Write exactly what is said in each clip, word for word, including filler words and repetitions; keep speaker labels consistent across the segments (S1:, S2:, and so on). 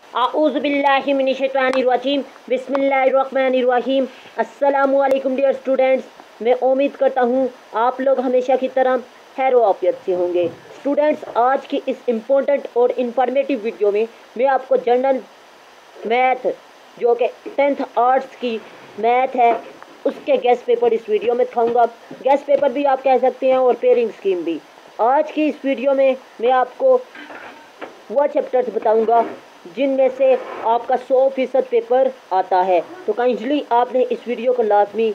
S1: आऊज़ुबिल्लाहि मिनश्शैतानिर्रजीम बिस्मिल्लाहिर्रहमानिर्रहीम। अस्सलामु अलैकुम डियर स्टूडेंट्स। मैं उम्मीद करता हूँ आप लोग हमेशा की तरह खैर आफियत से होंगे। स्टूडेंट्स, आज की इस इम्पोर्टेंट और इन्फॉर्मेटिव वीडियो में मैं आपको जनरल मैथ जो कि टेंथ आर्ट्स की मैथ है उसके गेस्ट पेपर इस वीडियो में दिखाऊंगा। गेस्ट पेपर भी आप कह सकते हैं और पेयरिंग स्कीम भी। आज की इस वीडियो में मैं आपको वह चैप्टर्स बताऊंगा जिनमें से आपका सौ फीसद पेपर आता है। तो काइंडली आपने इस वीडियो को लाजमी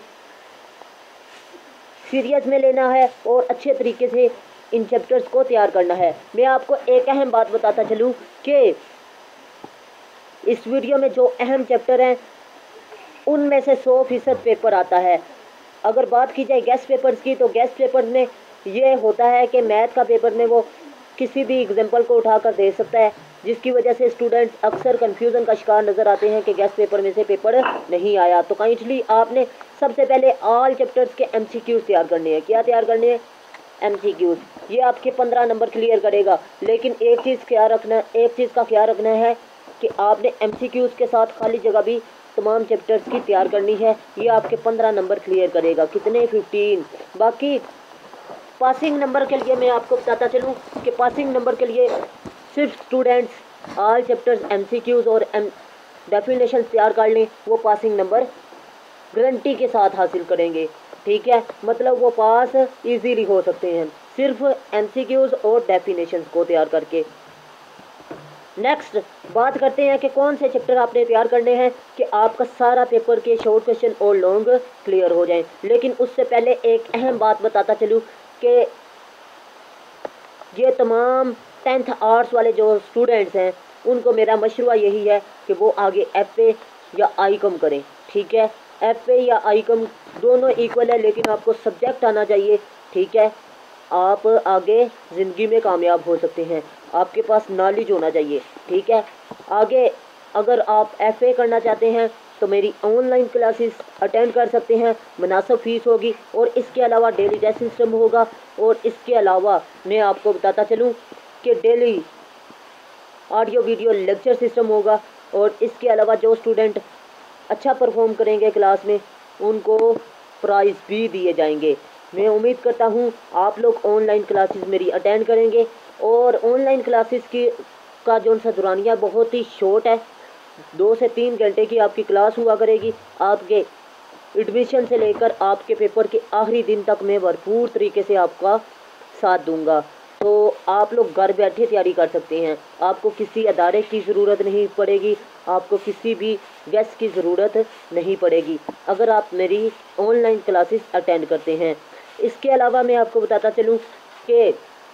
S1: सीरियस में लेना है और अच्छे तरीके से इन चैप्टर्स को तैयार करना है। मैं आपको एक अहम बात बताता चलूँ कि इस वीडियो में जो अहम चैप्टर हैं उनमें से सौ फीसद पेपर आता है। अगर बात की जाए गेस्ट पेपर्स की, तो गेस्ट पेपर्स में ये होता है कि मैथ का पेपर में वो किसी भी एग्जाम्पल को उठाकर दे सकता है, जिसकी वजह से स्टूडेंट्स अक्सर कंफ्यूजन का शिकार नज़र आते हैं कि गेस्ट पेपर में से पेपर नहीं आया। तो काइंडली आपने सबसे पहले ऑल चैप्टर्स के एमसीक्यूज तैयार करने हैं। क्या तैयार करने हैं? एमसीक्यूज। ये आपके पंद्रह नंबर क्लियर करेगा। लेकिन एक चीज़ ख्याल रखना एक चीज़ का ख्याल रखना है कि आपने एमसीक्यूज के साथ खाली जगह भी तमाम चैप्टर्स की तैयार करनी है। ये आपके पंद्रह नंबर क्लियर करेगा। कितने? फिफ्टीन। बाकी पासिंग नंबर के लिए मैं आपको बताता चलूँ कि पासिंग नंबर के लिए सिर्फ स्टूडेंट्स ऑल चैप्टर्स एमसीक्यूज और एम डेफिनेशन तैयार कर लें, वो पासिंग नंबर गारंटी के साथ हासिल करेंगे। ठीक है, मतलब वो पास इजीली हो सकते हैं सिर्फ एमसीक्यूज और डेफिनेशंस को तैयार करके। नेक्स्ट बात करते हैं कि कौन से चैप्टर आपने तैयार करने हैं कि आपका सारा पेपर के शॉर्ट क्वेश्चन और लॉन्ग क्लियर हो जाएं। लेकिन उससे पहले एक अहम बात बताता चलूँ कि ये तमाम टेंथ आर्ट्स वाले जो स्टूडेंट्स हैं उनको मेरा मशवरा यही है कि वो आगे एफ ए या आई कॉम करें। ठीक है, एफ ए या आई कॉम दोनों इक्वल है, लेकिन आपको सब्जेक्ट आना चाहिए। ठीक है, आप आगे ज़िंदगी में कामयाब हो सकते हैं, आपके पास नॉलेज होना चाहिए। ठीक है, आगे अगर आप एफ ए करना चाहते हैं तो मेरी ऑनलाइन क्लासेस अटेंड कर सकते हैं, मुनासिब फ़ीस होगी और इसके अलावा डेली टेस्ट सिस्टम होगा। और इसके अलावा मैं आपको बताता चलूँ कि daily audio video lecture system होगा। और इसके अलावा जो स्टूडेंट अच्छा परफॉर्म करेंगे क्लास में उनको प्राइज़ भी दिए जाएंगे। मैं उम्मीद करता हूँ आप लोग ऑनलाइन क्लासेस मेरी अटेंड करेंगे। और ऑनलाइन क्लासेस की का जो सा दुरानिया बहुत ही शॉर्ट है, दो से तीन घंटे की आपकी क्लास हुआ करेगी। आपके एडमिशन से लेकर आपके पेपर के आखिरी दिन तक मैं भरपूर तरीके से आपका साथ दूंगा। तो आप लोग घर बैठे तैयारी कर सकते हैं, आपको किसी अदारे की ज़रूरत नहीं पड़ेगी, आपको किसी भी गेस्ट की ज़रूरत नहीं पड़ेगी अगर आप मेरी ऑनलाइन क्लासेस अटेंड करते हैं। इसके अलावा मैं आपको बताता चलूँ कि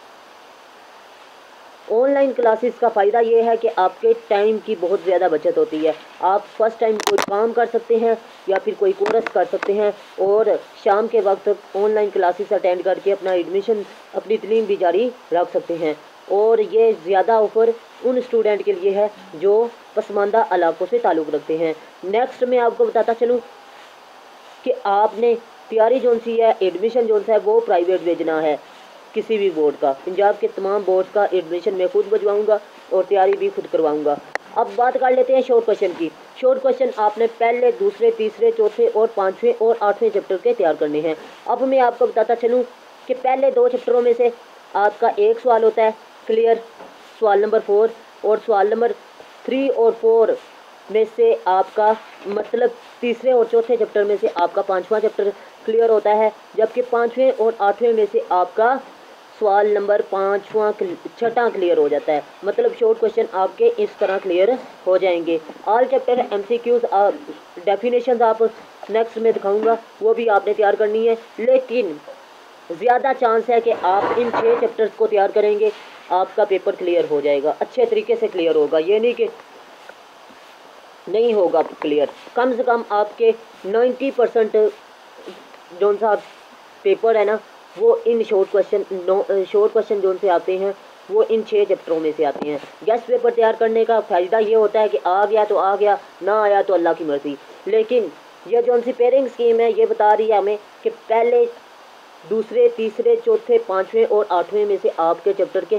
S1: ऑनलाइन क्लासेस का फ़ायदा ये है कि आपके टाइम की बहुत ज़्यादा बचत होती है। आप फर्स्ट टाइम कोई काम कर सकते हैं या फिर कोई कोर्स कर सकते हैं और शाम के वक्त ऑनलाइन क्लासेस अटेंड करके अपना एडमिशन अपनी तालीम भी जारी रख सकते हैं। और ये ज़्यादा ऑफ़र उन स्टूडेंट के लिए है जो पसमानदा इलाकों से ताल्लुक़ रखते हैं। नेक्स्ट मैं आपको बताता चलूँ कि आपने तैयारी जो सी है, एडमिशन जो सा है वो प्राइवेट भेजना है किसी भी बोर्ड का। पंजाब के तमाम बोर्ड का एडमिशन मैं खुद भजवाऊँगा और तैयारी भी खुद करवाऊँगा। अब बात कर लेते हैं शॉर्ट क्वेश्चन की। शॉर्ट क्वेश्चन आपने पहले, दूसरे, तीसरे, चौथे और पाँचवें और आठवें चैप्टर के तैयार करने हैं। अब मैं आपको बताता चलूँ कि पहले दो चैप्टरों में से आपका एक सवाल होता है क्लियर, सवाल नंबर फोर, और सवाल नंबर थ्री और फोर में से आपका मतलब तीसरे और चौथे चैप्टर में से आपका पाँचवा चैप्टर क्लियर होता है, जबकि पाँचवें और आठवें में से आपका सवाल नंबर पाँचवा छठा क्लियर हो जाता है। मतलब शॉर्ट क्वेश्चन आपके इस तरह क्लियर हो जाएंगे। ऑल चैप्टर एमसीक्यूज डेफिनेशंस आप नेक्स्ट में दिखाऊंगा, वो भी आपने तैयार करनी है। लेकिन ज़्यादा चांस है कि आप इन छः चैप्टर्स को तैयार करेंगे, आपका पेपर क्लियर हो जाएगा, अच्छे तरीके से क्लियर होगा। ये नहीं कि नहीं होगा क्लियर, कम से कम आपके नब्बे परसेंट जो सा पेपर है ना वो इन शॉर्ट क्वेश्चन शॉर्ट क्वेश्चन जो से आते हैं वो इन छः चैप्टरों में से आते हैं। गेस्ट पेपर तैयार करने का फ़ायदा ये होता है कि आ गया तो आ गया, ना आया तो अल्लाह की मर्ज़ी। लेकिन यह जो सी पेयरिंग स्कीम है ये बता रही है हमें कि पहले, दूसरे, तीसरे, चौथे, पाँचवें और आठवें में से आपके चैप्टर के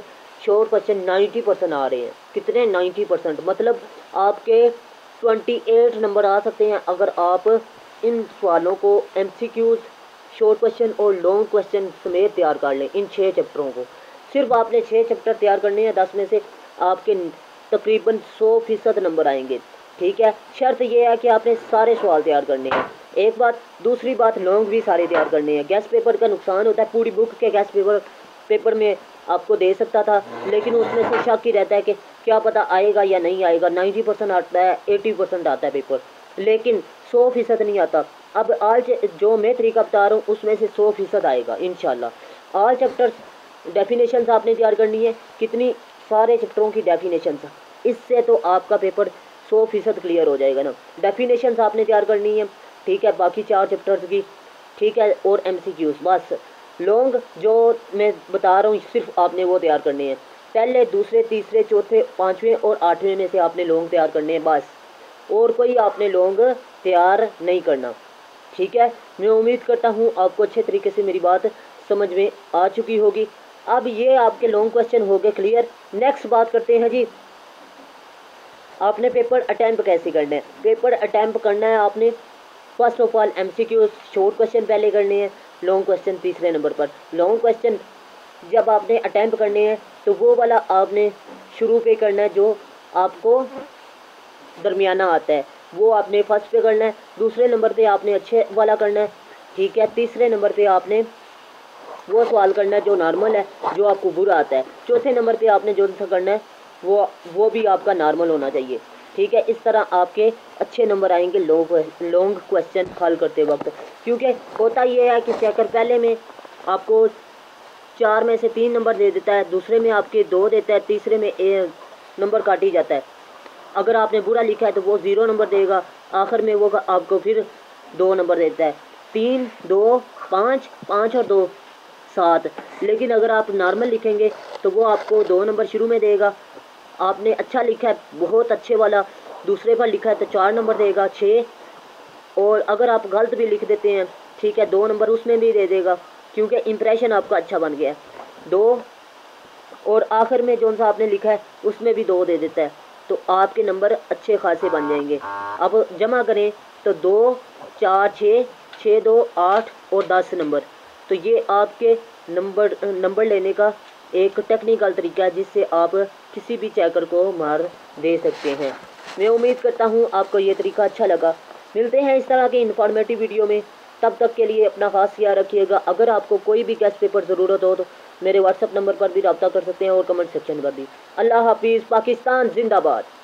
S1: शॉर्ट क्वेश्चन नाइन्टी परसेंट आ रहे हैं। कितने? नाइन्टी परसेंट, मतलब आपके अट्ठाईस नंबर आ सकते हैं अगर आप इन सवालों को एमसीक्यूज, शॉर्ट क्वेश्चन और लॉन्ग क्वेश्चन समेत तैयार कर लें। इन छः चैप्टरों को सिर्फ आपने छः चैप्टर तैयार करने हैं, दस में से आपके तकरीबन सौ फीसद नंबर आएंगे। ठीक है, शर्त ये है कि आपने सारे सवाल तैयार करने हैं, एक बात। दूसरी बात, लॉन्ग भी सारे तैयार करने हैं। गेस्ट पेपर का नुकसान होता है, पूरी बुक के गेस्ट पेपर पेपर में आपको दे सकता था, लेकिन उसमें से शक ही रहता है कि क्या पता आएगा या नहीं आएगा। नाइन्टी परसेंट आता है, एटी परसेंट आता है पेपर, लेकिन सौ फीसद नहीं आता। अब आज जो मैं तरीका बता रहा हूँ उसमें से सौ फीसद आएगा इंशाल्लाह। ऑल चैप्टर्स डेफिनेशंस आपने तैयार करनी है, कितनी? सारे चैप्टरों की डेफिनेशंस, इससे तो आपका पेपर सौ फीसद क्लियर हो जाएगा ना। डेफिनेशंस आपने तैयार करनी है, ठीक है, बाकी चार चैप्टर्स की, ठीक है, और एमसीक्यूज। बस लॉन्ग जो मैं बता रहा हूँ सिर्फ आपने वो तैयार करने हैं। पहले, दूसरे, तीसरे, चौथे, पाँचवें और आठवें में से आपने लॉन्ग तैयार करने हैं बस, और कोई आपने लॉन्ग तैयार नहीं करना। ठीक है, मैं उम्मीद करता हूँ आपको अच्छे तरीके से मेरी बात समझ में आ चुकी होगी। अब ये आपके लॉन्ग क्वेश्चन हो गए क्लियर। नेक्स्ट बात करते हैं जी, आपने पेपर अटैम्प्ट कैसे करना है। पेपर अटैम्प्ट करना है आपने first of all MCQ short question पहले करने हैं, लॉन्ग क्वेश्चन तीसरे नंबर पर। लॉन्ग क्वेश्चन जब आपने अटैम्प्ट करने हैं तो वो वाला आपने शुरू पे करना है जो आपको दरमियाना आता है, वो आपने फर्स्ट पे करना है। दूसरे नंबर पे आपने अच्छे वाला करना है, ठीक है। तीसरे नंबर पे आपने वो सवाल करना है जो नॉर्मल है, जो आपको बुरा आता है। चौथे नंबर पे आपने जो सा करना है वो वो भी आपका नॉर्मल होना चाहिए, ठीक है। इस तरह आपके अच्छे नंबर आएंगे लॉन्ग लॉन्ग क्वेश्चन हल करते वक्त, क्योंकि होता ये है कि चेकर पहले में आपको चार में से तीन नंबर दे देता है, दूसरे में आपके दो देता है, तीसरे में ए नंबर काट ही जाता है। अगर आपने बुरा लिखा है तो वो ज़ीरो नंबर देगा, आखिर में वो आपको फिर दो नंबर देता है। तीन, दो, पाँच, पाँच और दो, सात। लेकिन अगर आप नॉर्मल लिखेंगे तो वो आपको दो नंबर शुरू में देगा। आपने अच्छा लिखा है, बहुत अच्छे वाला, दूसरे पर लिखा है तो चार नंबर देगा, छः। और अगर आप गलत भी लिख देते हैं, ठीक है, दो नंबर उसमें भी दे देगा, क्योंकि इम्प्रेशन आपका अच्छा बन गया है। दो, और आखिर में जो सा आपने लिखा है उसमें भी दो दे देता है, तो आपके नंबर अच्छे खासे बन जाएंगे। अब जमा करें तो दो, चार, छः, छः, दो, आठ और दस नंबर। तो ये आपके नंबर नंबर लेने का एक टेक्निकल तरीका है जिससे आप किसी भी चेकर को मार दे सकते हैं। मैं उम्मीद करता हूँ आपको ये तरीका अच्छा लगा। मिलते हैं इस तरह के इन्फॉर्मेटिव वीडियो में, तब तक के लिए अपना खास ख्याल रखिएगा। अगर आपको कोई भी गेस्ट पेपर ज़रूरत हो तो मेरे व्हाट्सएप नंबर पर भी रब्ता कर सकते हैं और कमेंट सेक्शन पर भी। अल्लाह हाफिज़। पाकिस्तान जिंदाबाद।